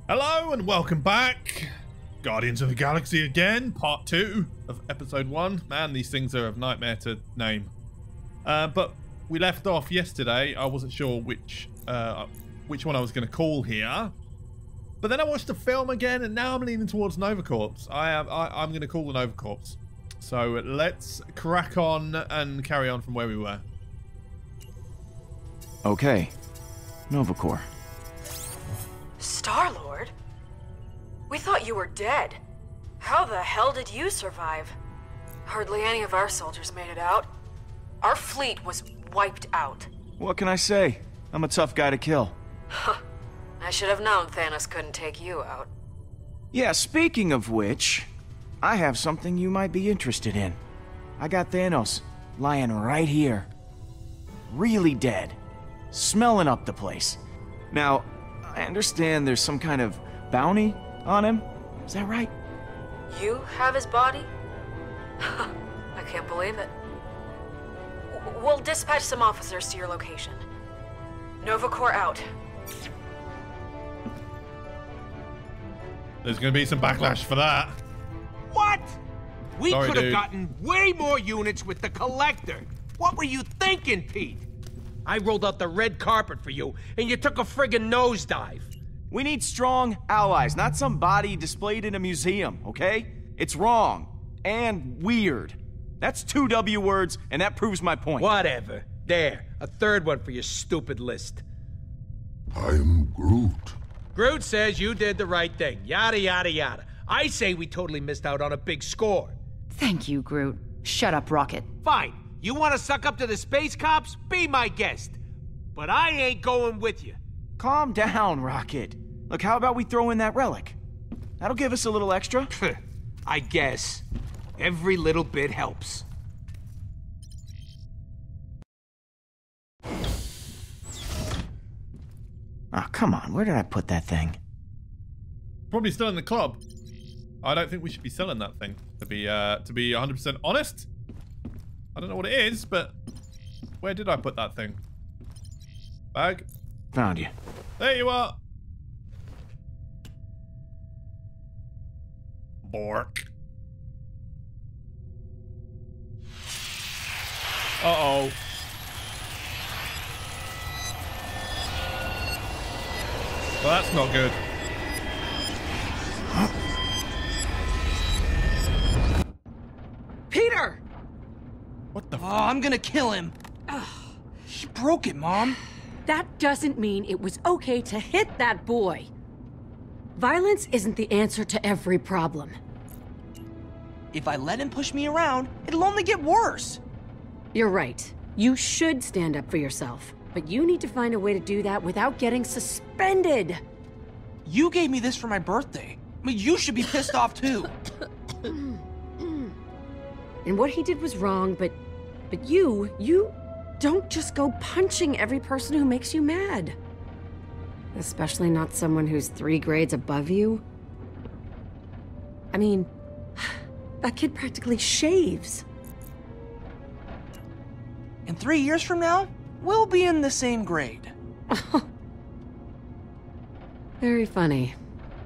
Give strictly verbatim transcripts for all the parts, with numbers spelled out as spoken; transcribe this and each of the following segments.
Hello and welcome back. Guardians of the Galaxy again, part two of episode one. Man, these things are a nightmare to name. Uh, but we left off yesterday. I wasn't sure which uh, which one I was going to call here. But then I watched the film again, and now I'm leaning towards Nova Corps. I am. I, I'm going to call the Nova Corps. So let's crack on and carry on from where we were. Okay, Nova Corps. Star-Lord? We thought you were dead. How the hell did you survive? Hardly any of our soldiers made it out. Our fleet was wiped out. What can I say? I'm a tough guy to kill. I should have known Thanos couldn't take you out. Yeah, speaking of which, I have something you might be interested in. I got Thanos lying right here. Really dead. Smelling up the place. Now, I understand there's some kind of bounty on him. Is that right? You have his body? I can't believe it. W- We'll dispatch some officers to your location. Nova Corps out. There's going to be some backlash for that. What? We Sorry, could have dude. gotten way more units with the Collector. What were you thinking, Pete? I rolled out the red carpet for you, and you took a friggin' nosedive. We need strong allies, not some body displayed in a museum, okay? It's wrong. And weird. That's two W words, and that proves my point. Whatever. There, a third one for your stupid list. I am Groot. Groot says you did the right thing. Yada, yada, yada. I say we totally missed out on a big score. Thank you, Groot. Shut up, Rocket. Fine. You want to suck up to the space cops? Be my guest. But I ain't going with you. Calm down, Rocket. Look, how about we throw in that relic? That'll give us a little extra. I guess. Every little bit helps. Oh, come on. Where did I put that thing? Probably still in the club. I don't think we should be selling that thing. To be uh, to be one hundred percent honest. I don't know what it is, but where did I put that thing? Bag? Found you. There you are. Bork. Uh-oh. Well, that's not good. Peter! What the f- Oh, I'm gonna kill him. He broke it, Mom. That doesn't mean it was okay to hit that boy. Violence isn't the answer to every problem. If I let him push me around, it'll only get worse. You're right. You should stand up for yourself. But you need to find a way to do that without getting suspended. You gave me this for my birthday. I mean, you should be pissed off too. And what he did was wrong, but... But you, you don't just go punching every person who makes you mad. Especially not someone who's three grades above you. I mean, that kid practically shaves. And three years from now, we'll be in the same grade. Very funny.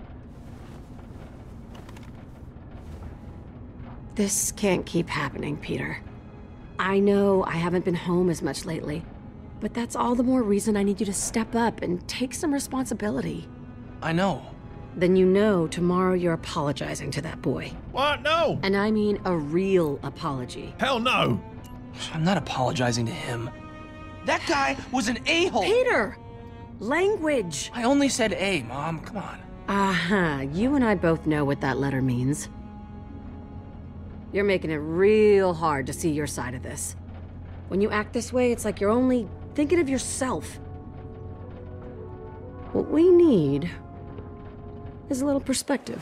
This can't keep happening, Peter. I know I haven't been home as much lately, but that's all the more reason I need you to step up and take some responsibility. I know. Then you know tomorrow you're apologizing to that boy. What? No. And I mean a real apology. Hell no. I'm not apologizing to him. That guy was an a-hole. Peter! Language! I only said A, Mom. Come on. Uh-huh. You and I both know what that letter means. You're making it real hard to see your side of this. When you act this way, it's like you're only thinking of yourself. What we need is a little perspective.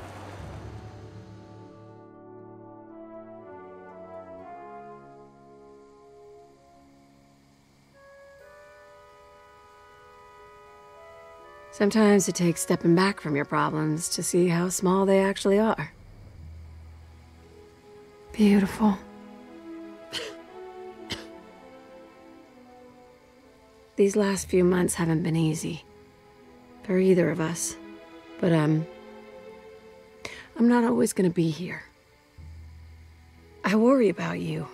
Sometimes it takes stepping back from your problems to see how small they actually are. Beautiful. These last few months haven't been easy. For either of us. But, um, I'm not always gonna be here. I worry about you.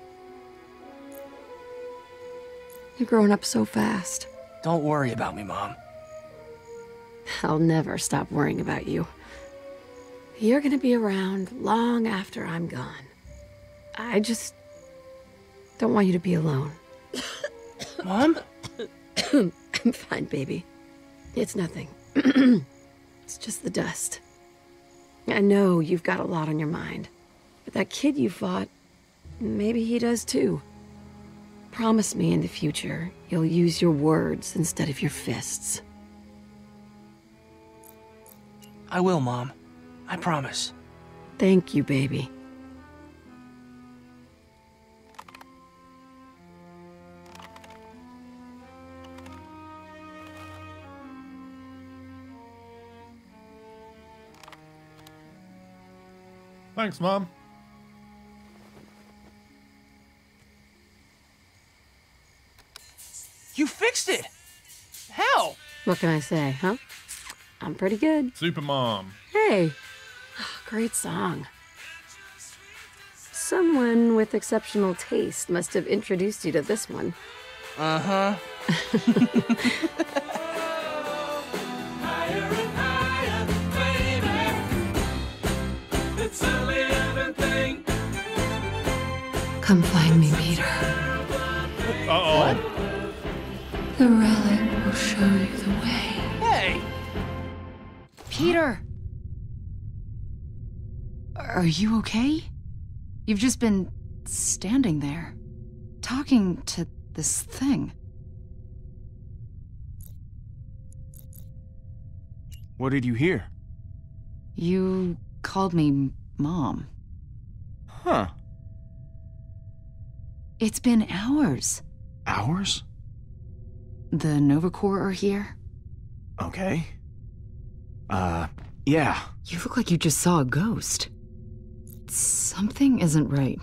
You're growing up so fast. Don't worry about me, Mom. I'll never stop worrying about you. You're gonna be around long after I'm gone. I just don't want you to be alone. Mom? I'm fine, baby. It's nothing. It's just the dust. I know you've got a lot on your mind. But that kid you fought, maybe he does too. Promise me in the future you'll use your words instead of your fists. I will, Mom. I promise. Thank you, baby. Thanks, Mom. You fixed it! How? What can I say, huh? I'm pretty good. Super Mom. Hey, great song. Someone with exceptional taste must have introduced you to this one. Uh-huh. Come find me, Peter. Uh-oh. The relic will show you the way. Hey! Peter! Are you okay? You've just been standing there, talking to this thing. What did you hear? You called me Mom. Huh. It's been hours. Hours? The Nova Corps are here. Okay. Uh, yeah. You look like you just saw a ghost. Something isn't right.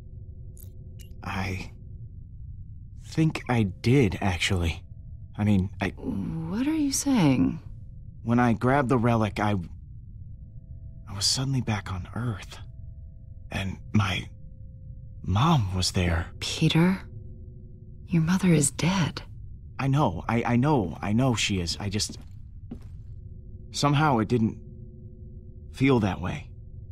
I think I did, actually. I mean, I... What are you saying? When I grabbed the relic, I... I was suddenly back on Earth. And my... Mom was there. Peter? Your mother is dead. I know, I, I know, I know she is. I just... Somehow it didn't feel that way.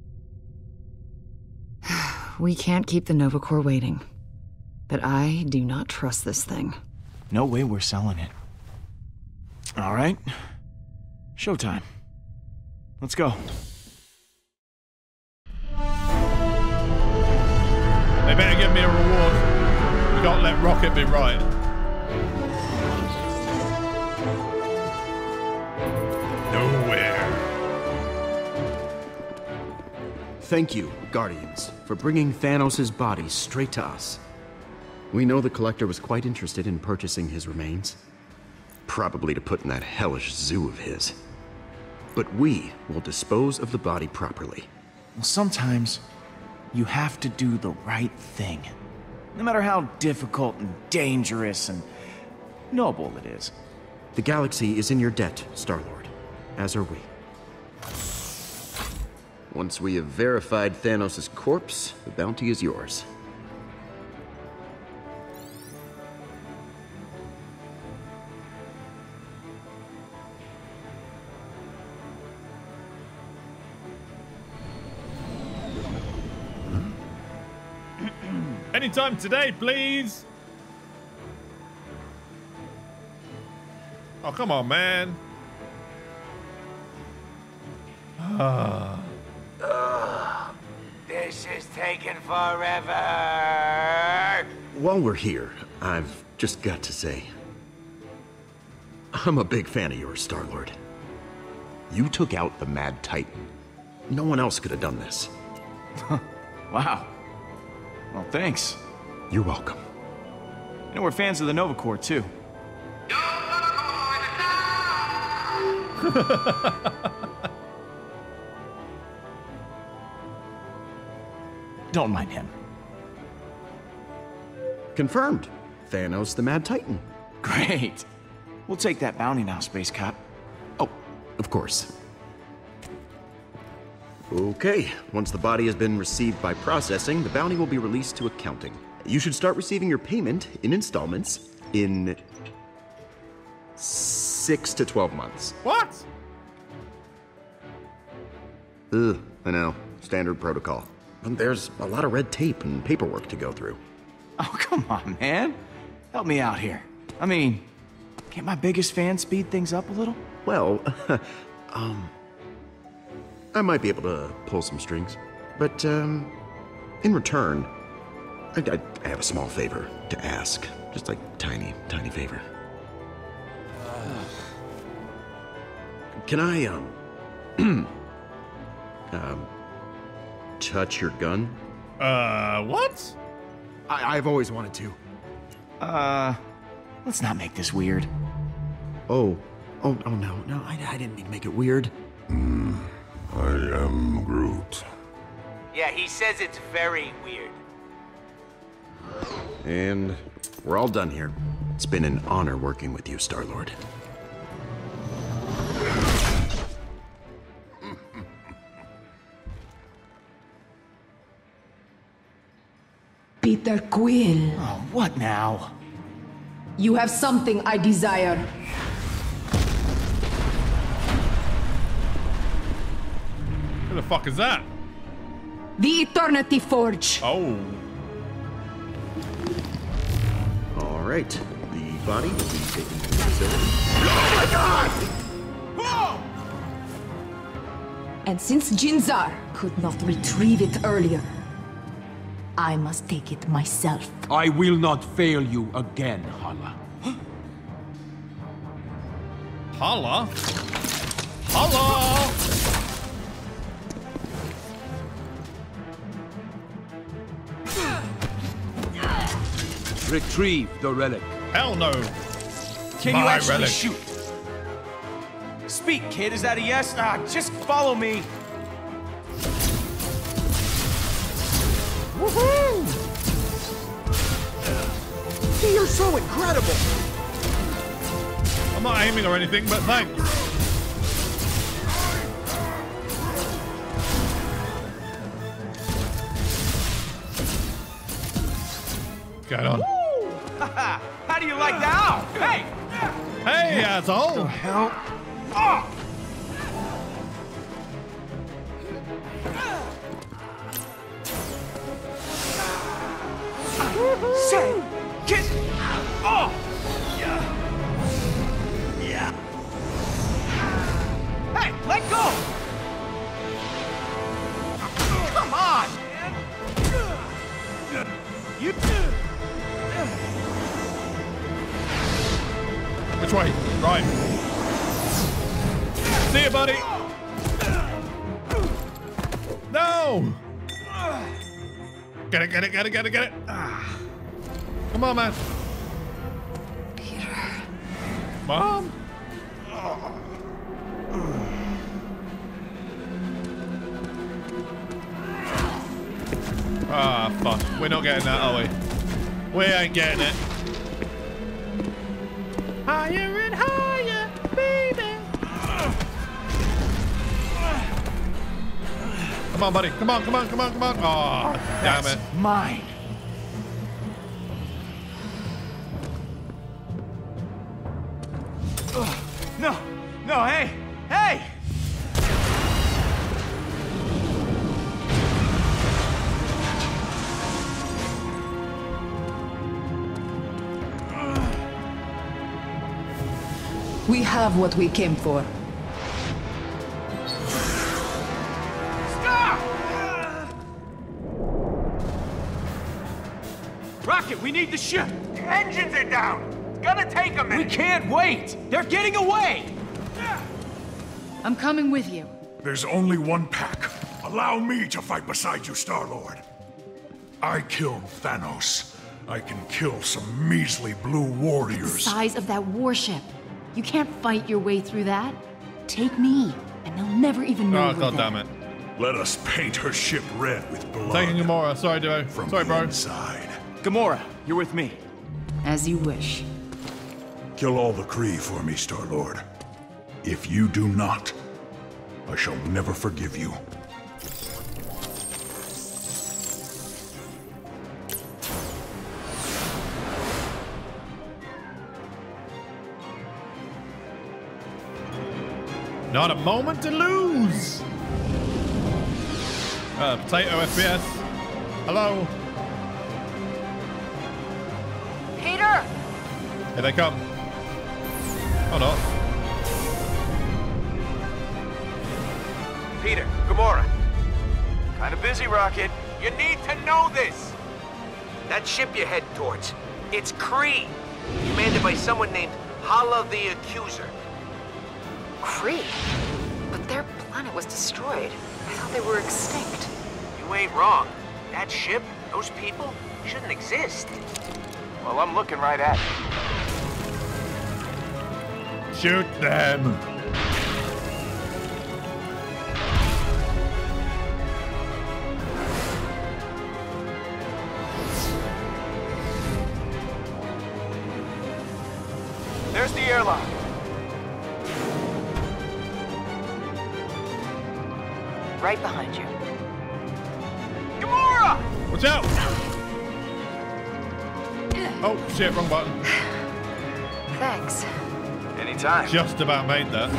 We can't keep the Nova Corps waiting. But I do not trust this thing. No way we're selling it. All right. Showtime. Let's go. They better give me a reward. We can't let Rocket be right. Nowhere. Thank you, Guardians, for bringing Thanos' body straight to us. We know the Collector was quite interested in purchasing his remains. Probably to put in that hellish zoo of his. But we will dispose of the body properly. Well, sometimes you have to do the right thing. No matter how difficult and dangerous and noble it is. The galaxy is in your debt, Star-Lord. As are we. Once we have verified Thanos' corpse, the bounty is yours. Anytime today, please. Oh, come on, man. Ah. Ugh, this is taking forever. While we're here, I've just got to say, I'm a big fan of yours, Star-Lord. You took out the Mad Titan. No one else could have done this. Wow. Well, thanks. You're welcome. You know, we're fans of the Nova Corps, too. Don't mind him. Confirmed. Thanos the Mad Titan. Great. We'll take that bounty now, Space Cop. Oh, of course. Okay, once the body has been received by processing, the bounty will be released to accounting. You should start receiving your payment in installments in six to twelve months. What? Ugh, I know. Standard protocol. But there's a lot of red tape and paperwork to go through. Oh, come on, man. Help me out here. I mean, can't my biggest fan speed things up a little? Well, um... I might be able to pull some strings. But, um... in return, I, I, I have a small favor to ask. Just like tiny, tiny favor. Can I, um... um... touch your gun? Uh, what? I I've always wanted to. Uh, let's not make this weird. Oh. Oh, oh no, no, I, I didn't mean to make it weird. Hmm. I am Groot. Yeah, he says it's very weird. And we're all done here. It's been an honor working with you, Star-Lord. Peter Quill. Oh, what now? You have something I desire. Who the fuck is that? The Eternity Forge. Oh. All right. The body will be taken to the facility. Oh my god! Whoa! And since Jinzar could not retrieve it earlier, I must take it myself. I will not fail you again, Hala. Hala? Hala! Retrieve the relic. Hell no. Can My you actually relic. shoot? Speak, kid. Is that a yes? Ah, just follow me. Woohoo! You're so incredible. I'm not aiming or anything, but thanks. What's going on? How do you like that? Hey! Hey, asshole! The hell? Oh! Say, kid! Oh! Yeah. Yeah. Hey, let go! Come on, man! You. Which way? Right. See you, buddy. No! Get it, get it, get it, get it, get it. Come on, man. Peter. Mom? Ah, fuck. We're not getting that, are we? We ain't getting it. Higher and higher, baby. Come on, buddy. Come on, come on, come on, come on. Oh, damn That's it. mine. Ugh. No, no, hey, hey! We have what we came for. Stop! Rocket, we need the ship. The engines are down. It's gonna take a minute. We can't wait. They're getting away. I'm coming with you. There's only one pack. Allow me to fight beside you, Star-Lord. I killed Thanos. I can kill some measly blue The warriors. size of that warship. You can't fight your way through that. Take me, and they'll never even know Oh, we're god there. damn it. Let us paint her ship red with blood. Taking Gamora. Sorry, duo. From Sorry, the bro. inside. Gamora, you're with me. As you wish. Kill all the Kree for me, Star-Lord. If you do not, I shall never forgive you. Not a moment to lose. Uh, potato F P S. Hello. Peter! Here they come. Oh no. Peter, Gamora. Kind of busy, Rocket. You need to know this. That ship you're heading towards, it's Kree. Commanded by someone named Hala the Accuser. Kree? But their planet was destroyed. I thought they were extinct. You ain't wrong. That ship, those people, shouldn't exist. Well, I'm looking right at it. Shoot them. There's the airlock. Right behind you. Gamora! Watch out! Oh shit, wrong button. Thanks. Anytime. Just about made that.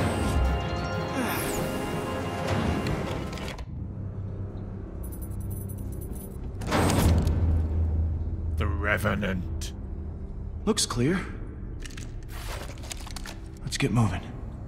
The Revenant. Looks clear. Let's get moving.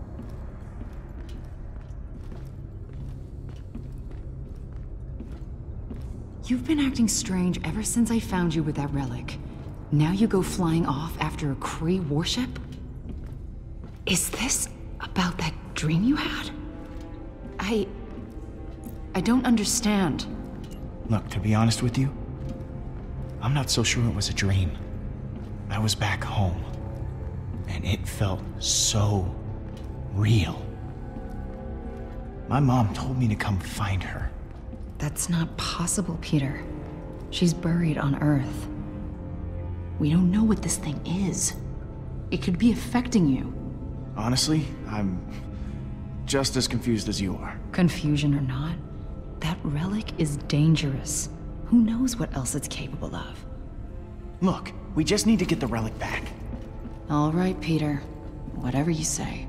You've been acting strange ever since I found you with that relic. Now you go flying off after a Kree warship? Is this about that dream you had? I... I don't understand. Look, to be honest with you, I'm not so sure it was a dream. I was back home, and it felt so real. My mom told me to come find her. That's not possible, Peter. She's buried on Earth. We don't know what this thing is. It could be affecting you. Honestly, I'm just as confused as you are. Confusion or not, that relic is dangerous. Who knows what else it's capable of? Look, we just need to get the relic back. All right, Peter. Whatever you say.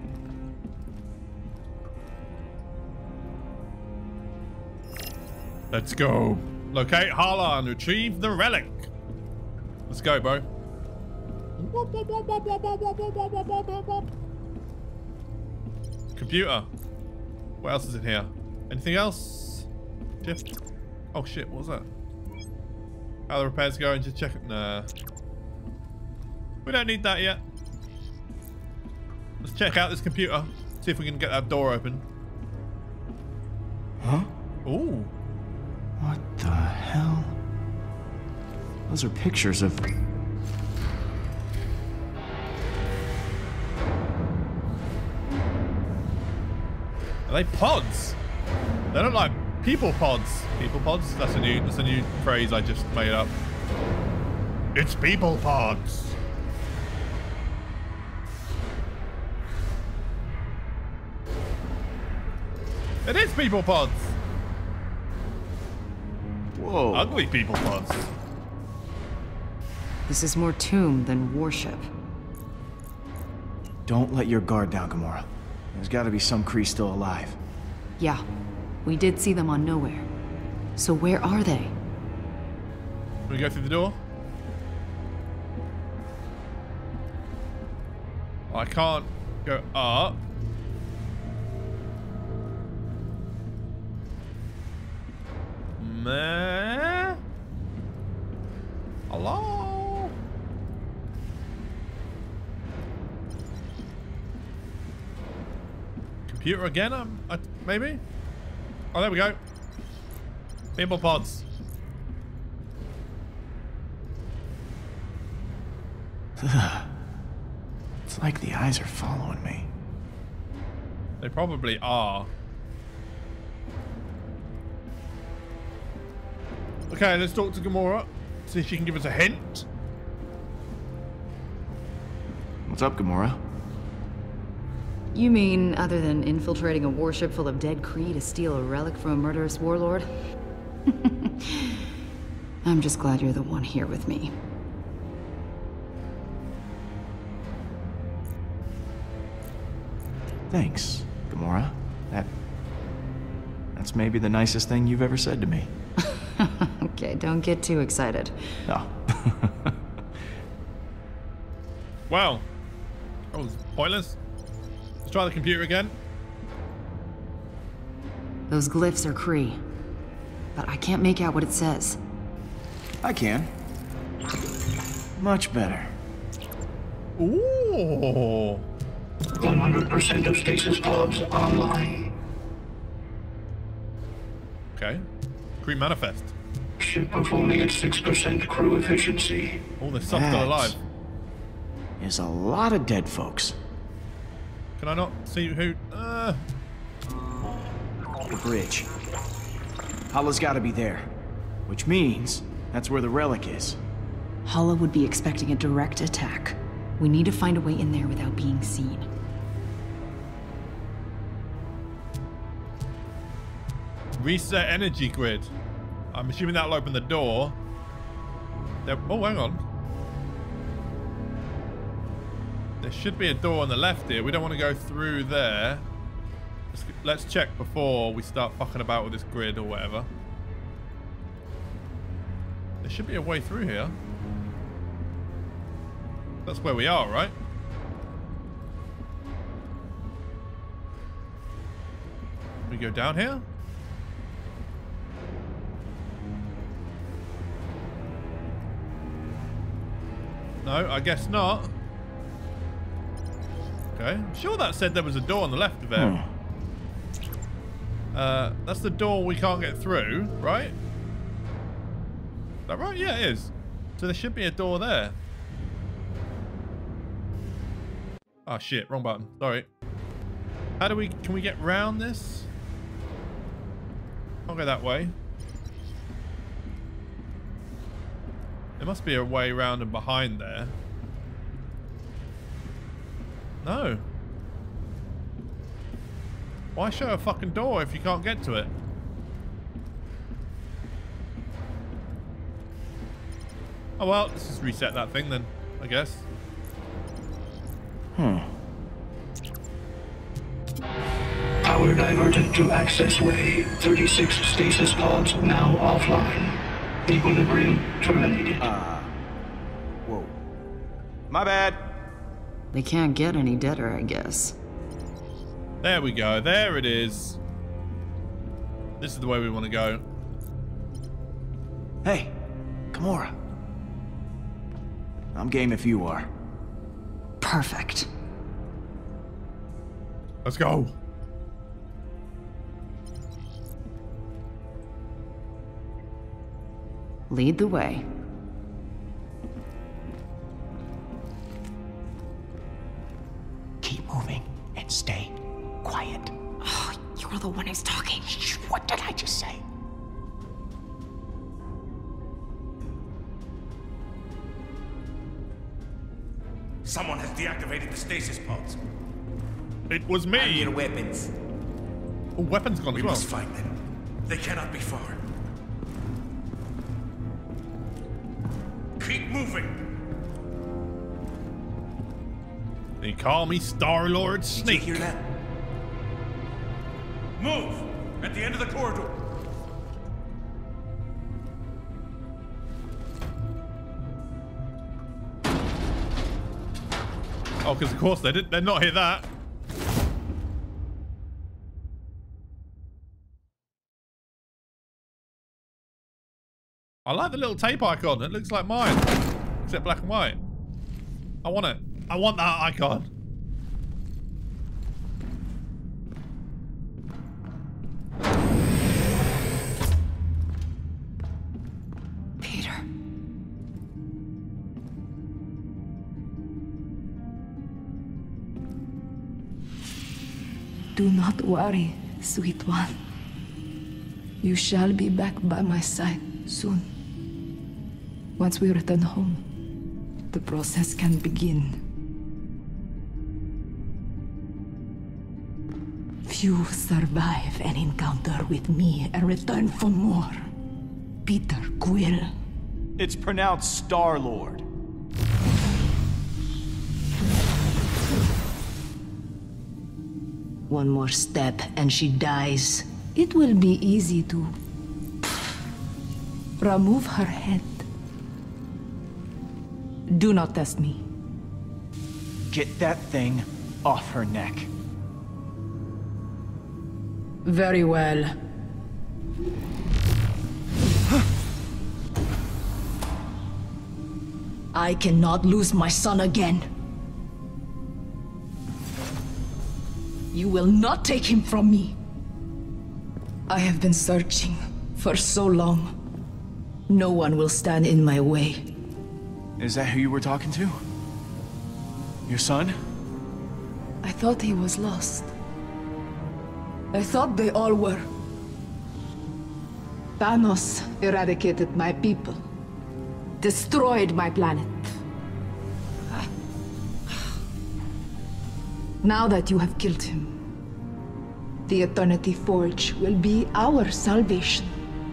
Let's go. Locate Hala and retrieve the relic. Let's go, bro. Computer. What else is in here? Anything else? Shift. Oh shit, what was that? How the repairs going? Just check it. Nah. We don't need that yet. Let's check out this computer. See if we can get that door open. Huh? Ooh. What the hell? Those are pictures of... Are they pods? They look like people pods. People pods? That's a new that's a new phrase I just made up. It's people pods. It is people pods. Whoa. Ugly people pods. This is more tomb than warship. Don't let your guard down, Gamora. There's gotta be some Kree still alive. Yeah, we did see them on Nowhere. So where are they? Can we go through the door? I can't go up. Meh? Hello? Computer again? Um, uh, maybe? Oh, there we go. People pods. It's like the eyes are following me. They probably are. Okay, let's talk to Gamora. See if she can give us a hint. What's up, Gamora? You mean, other than infiltrating a warship full of dead Kree to steal a relic from a murderous warlord? I'm just glad you're the one here with me. Thanks, Gamora. Gamora. That... That's maybe the nicest thing you've ever said to me. Okay, don't get too excited. Oh. Wow. That was pointless. Let's try the computer again. Those glyphs are Kree, but I can't make out what it says. I can. Much better. Ooh. one hundred percent of stasis pods online. Okay. Kree manifest. Ship performing at six percent crew efficiency. Oh, there's some still alive. There's a lot of dead folks. Can I not see who? Uh... The bridge. Hala's gotta be there. Which means that's where the relic is. Hala would be expecting a direct attack. We need to find a way in there without being seen. Reset energy grid. I'm assuming that'll open the door. There, oh, hang on. There should be a door on the left here. We don't want to go through there. Let's, let's check before we start fucking about with this grid or whatever. There should be a way through here. That's where we are, right? We go down here? No, I guess not. Okay, I'm sure that said there was a door on the left of there. Hmm. Uh, that's the door we can't get through, right? Is that right? Yeah, it is. So there should be a door there. Oh shit, wrong button. Sorry. How do we, can we get round this? I'll go that way. There must be a way round and behind there. No. Why show a fucking door if you can't get to it? Oh well, let's just reset that thing then, I guess. Hmm. Power diverted to access way. thirty-six stasis pods now offline. Equilibrium terminated. Uh. Whoa. My bad. They can't get any deader, I guess. There we go. There it is. This is the way we want to go. Hey, Gamora. I'm game if you are. Perfect. Let's go. Lead the way. Keep moving and stay quiet. Oh, you're the one who's talking. Shh, what did I just say? Someone has deactivated the stasis pods. It was me. I need weapons. Oh, weapons gone we as well. must find them. They cannot be far. Keep moving. They call me Star-Lord Snake. Did you hear that? Move! At the end of the corridor. Oh, because of course they did. They're not hear that. I like the little tape icon. It looks like mine, except black and white. I want it. I want that icon. Peter. Do not worry, sweet one. You shall be back by my side soon. Once we return home, the process can begin. Few survive an encounter with me and return for more. Peter Quill. It's pronounced Star-Lord. One more step and she dies. It will be easy to remove her head. Do not test me. Get that thing off her neck. Very well. I cannot lose my son again. You will not take him from me. I have been searching for so long. No one will stand in my way. Is that who you were talking to? Your son? I thought he was lost. I thought they all were. Thanos eradicated my people. Destroyed my planet. Now that you have killed him, the Eternity Forge will be our salvation.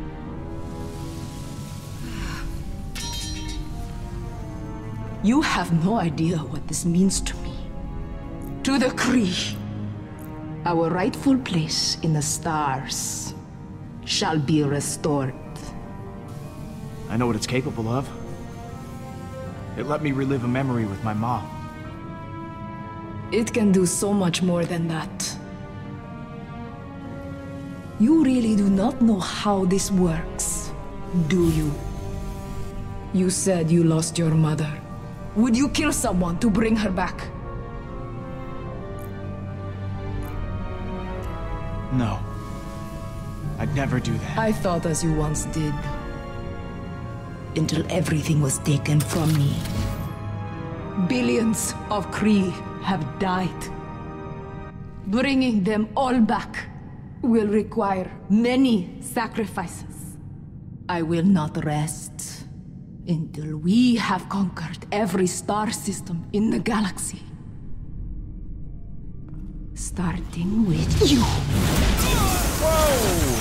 You have no idea what this means to me. To the Kree, our rightful place in the stars shall be restored. I know what it's capable of. It let me relive a memory with my mom. It can do so much more than that. You really do not know how this works, do you? You said you lost your mother. Would you kill someone to bring her back? No. I'd never do that. I thought as you once did. Until everything was taken from me. Billions of Kree have died. Bringing them all back will require many sacrifices. I will not rest until we have conquered every star system in the galaxy. Starting with you. Whoa!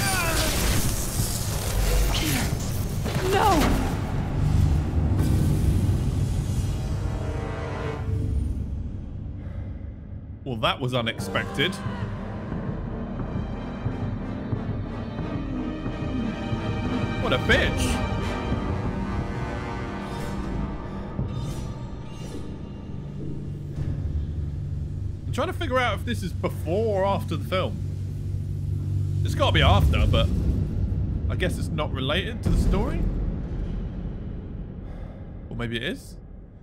No! Well, that was unexpected. What a bitch! I'm trying to figure out if this is before or after the film. It's got to be after, but I guess it's not related to the story? Or maybe it is?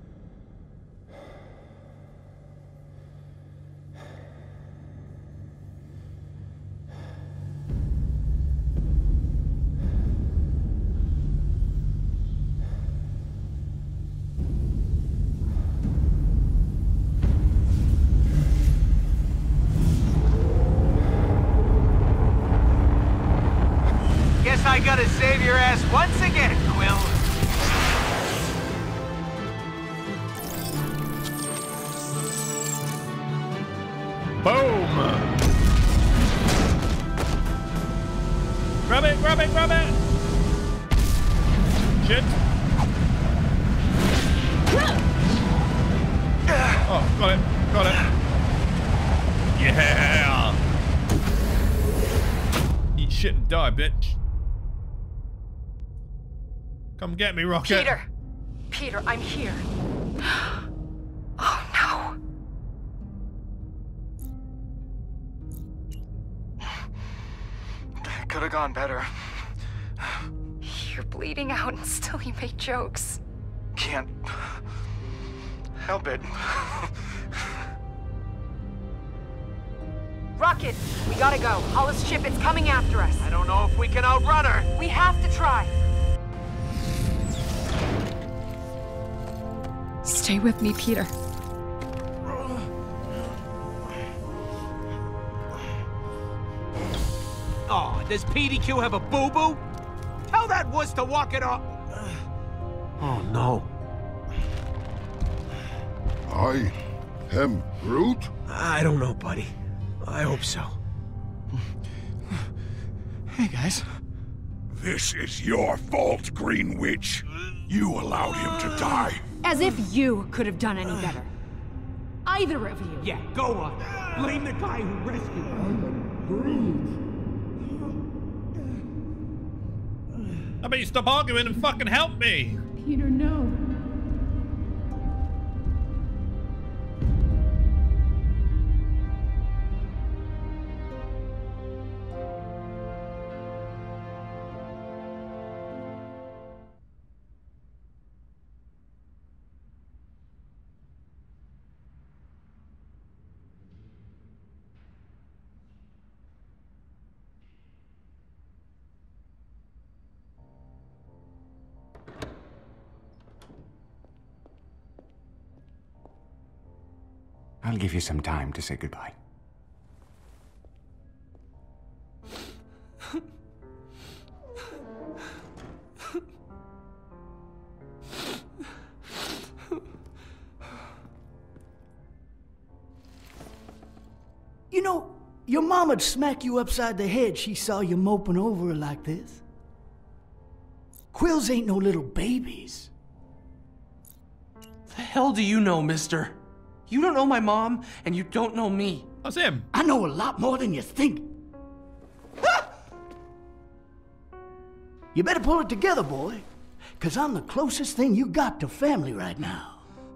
I gotta save your ass once again, Quill. Boom! Grab it, grab it, grab it! Shit. Oh, got it, got it. Yeah! Eat shit and die, bitch. Come get me, Rocket. Peter! Peter, I'm here. Oh, no. Could have gone better. You're bleeding out and still you make jokes. Can't help it. Rocket, we gotta go. Hollis' ship is coming after us. I don't know if we can outrun her. We have to try. Stay with me, Peter. Oh, does P D Q have a boo-boo? Tell that wuss to walk it off. Oh, no. I am Groot? I don't know, buddy. I hope so. Hey, guys. This is your fault, Green Witch. You allowed him to die. As if you could have done any better. Either of you. Yeah, go on. Blame the guy who rescued her. I bet you stop arguing and fucking help me. Peter, no. I'll give you some time to say goodbye. You know, your moma'd smack you upside the head she saw you moping over her like this. Quills ain't no little babies. The hell do you know, mister? You don't know my mom, and you don't know me. That's him. I know a lot more than you think. You better pull it together, boy, because I'm the closest thing you got to family right now.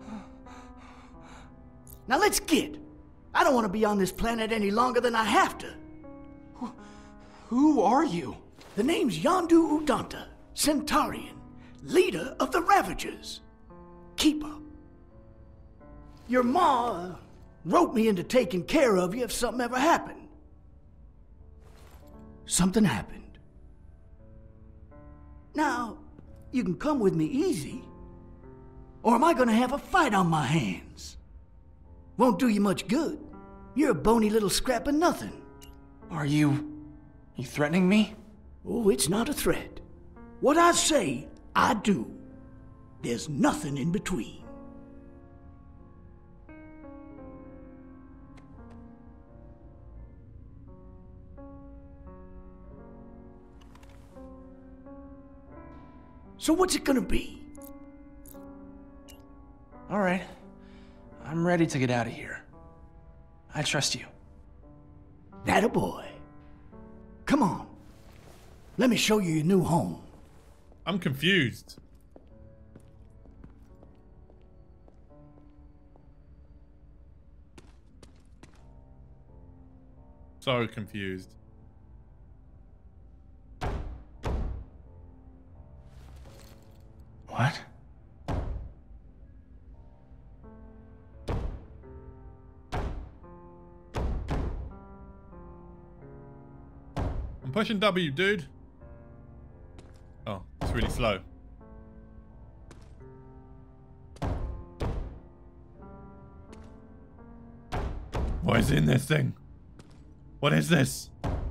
Now let's get. I don't want to be on this planet any longer than I have to. Who are you? The name's Yondu Udanta, Centaurian, leader of the Ravagers. Keeper. Your ma wrote me into taking care of you if something ever happened. Something happened. Now, you can come with me easy, or am I gonna have a fight on my hands? Won't do you much good. You're a bony little scrap of nothing. Are you... Are you threatening me? Oh, it's not a threat. What I say, I do. There's nothing in between. So what's it gonna be? All right. I'm ready to get out of here. I trust you. That a boy. Come on. Let me show you your new home. I'm confused. So confused. What? I'm pushing W, dude. Oh, it's really slow. What is in this thing? What is this?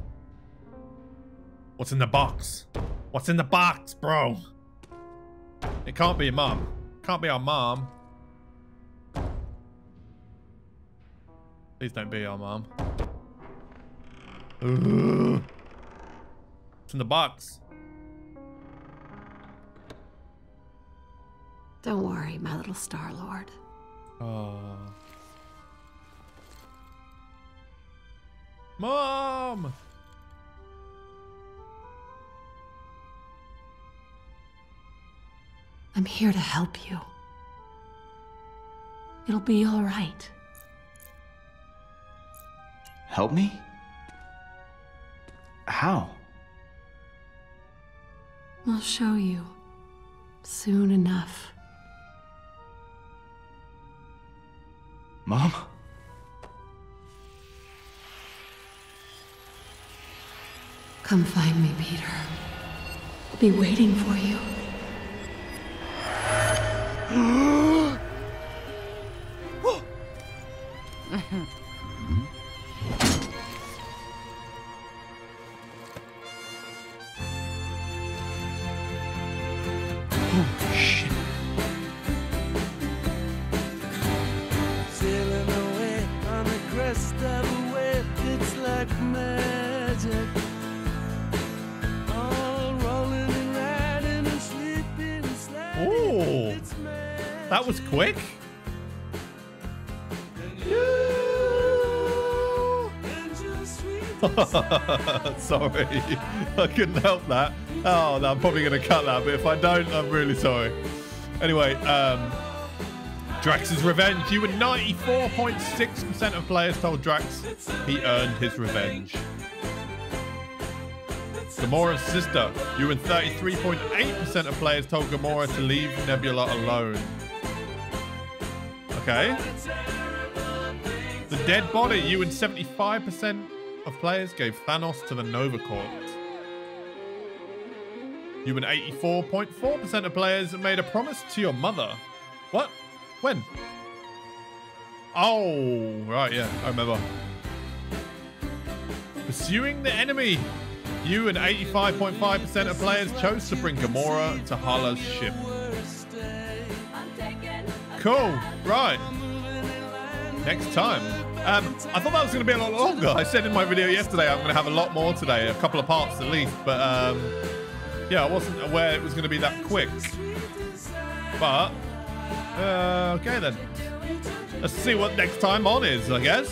What's in the box? What's in the box, bro? It can't be mom. Can't be our mom. Please don't be our mom. Ooh. It's in the box. Don't worry, my little Star-Lord. Oh. Mom! I'm here to help you. It'll be all right. Help me? How? I'll show you. Soon enough. Mom? Come find me, Peter. I'll be waiting for you. Oh, shit. Sailing away on the crest of a wave, it's like magic. All rolling and riding and sleeping and sliding. Oh, that was quick. Sorry, I couldn't help that. Oh, no, I'm probably going to cut that, but if I don't, I'm really sorry. Anyway, um, Drax's revenge. You were ninety-four point six percent of players told Drax he earned his revenge. Gamora's sister. You and thirty-three point eight percent of players told Gamora to leave Nebula alone. Okay. The dead body. You and seventy-five percent of players gave Thanos to the Nova Corps. You and eighty-four point four percent of players made a promise to your mother. What? When? Oh, right, yeah, I remember. Pursuing the enemy. You and eighty-five point five percent of players chose to bring Gamora to Hala's ship. Cool, right. Next time. Um, I thought that was going to be a lot longer. I said in my video yesterday I'm going to have a lot more today, a couple of parts at least, but um, yeah, I wasn't aware it was going to be that quick. But, uh, okay then. Let's see what next time on is, I guess.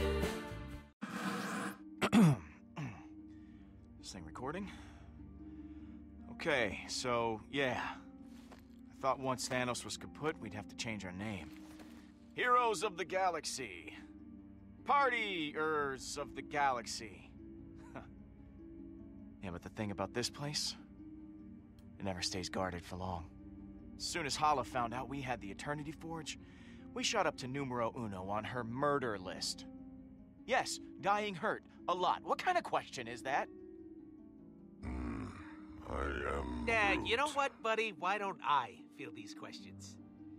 This thing recording? Okay, so, yeah. I thought once Thanos was kaput, we'd have to change our name. Heroes of the Galaxy. Partiers of the Galaxy. Yeah, but the thing about this place, it never stays guarded for long. As soon as Hala found out we had the Eternity Forge, we shot up to numero uno on her murder list. Yes, dying hurt. A lot. What kind of question is that? Mm, I am... Yeah, you know what, buddy? Why don't I field these questions?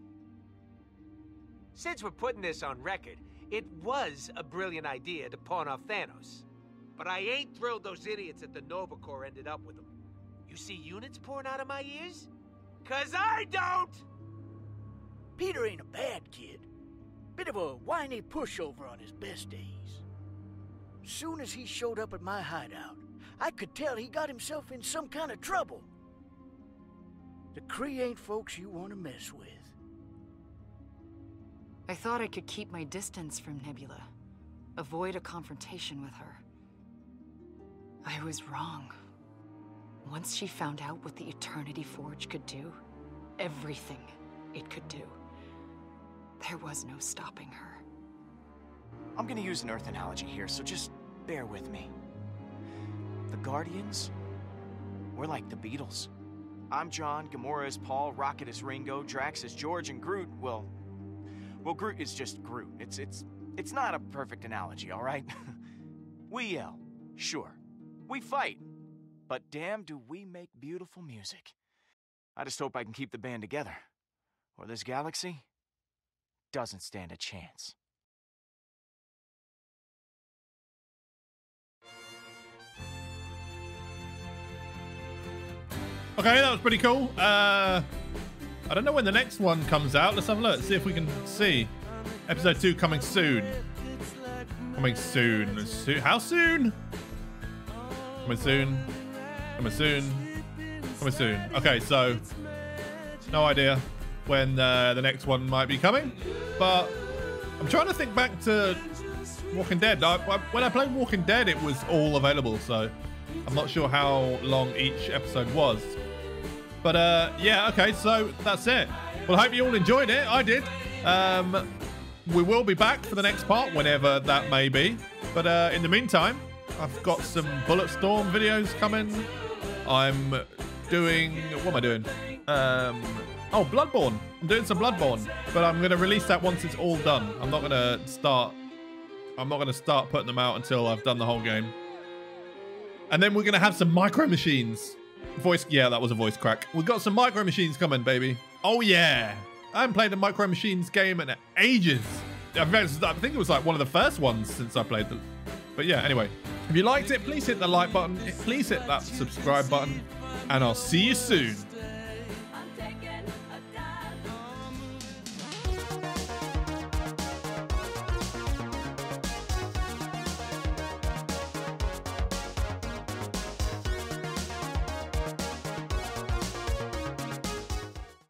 Since we're putting this on record, it was a brilliant idea to pawn off Thanos. But I ain't thrilled those idiots at the Nova Corps ended up with him. You see units pouring out of my ears? 'Cause I don't! Peter ain't a bad kid. Bit of a whiny pushover on his best days. Soon as he showed up at my hideout, I could tell he got himself in some kind of trouble. The Kree ain't folks you want to mess with. I thought I could keep my distance from Nebula, avoid a confrontation with her. I was wrong. Once she found out what the Eternity Forge could do, everything it could do, there was no stopping her. I'm gonna use an Earth analogy here, so just bear with me. The Guardians, we're like the Beatles. I'm John, Gamora is Paul, Rocket is Ringo, Drax is George, and Groot, well... Well, Groot is just Groot. It's, it's, it's not a perfect analogy, all right? We yell, sure. We fight. But damn, do we make beautiful music. I just hope I can keep the band together, or this galaxy doesn't stand a chance. Okay, that was pretty cool. Uh, I don't know when the next one comes out. Let's have a look, see if we can see. Episode two coming soon. Coming soon. So how soon? Coming soon. Coming soon. Coming soon. Okay, so no idea when uh, the next one might be coming, but I'm trying to think back to Walking Dead. I, I, when I played Walking Dead, it was all available, so I'm not sure how long each episode was. But uh, yeah, okay, so that's it. Well, I hope you all enjoyed it. I did. Um, we will be back for the next part, whenever that may be. But uh, in the meantime, I've got some Bulletstorm videos coming. I'm doing... What am I doing? Um, oh, Bloodborne. I'm doing some Bloodborne. But I'm going to release that once it's all done. I'm not going to start... I'm not going to start putting them out until I've done the whole game. And then we're going to have some Micro Machines. Voice... Yeah, that was a voice crack. We've got some Micro Machines coming, baby. Oh, yeah. I haven't played a Micro Machines game in ages. I think it was like one of the first ones since I played them. But yeah, anyway. If you liked it, please hit the like button. Please hit that subscribe button. And I'll see you soon.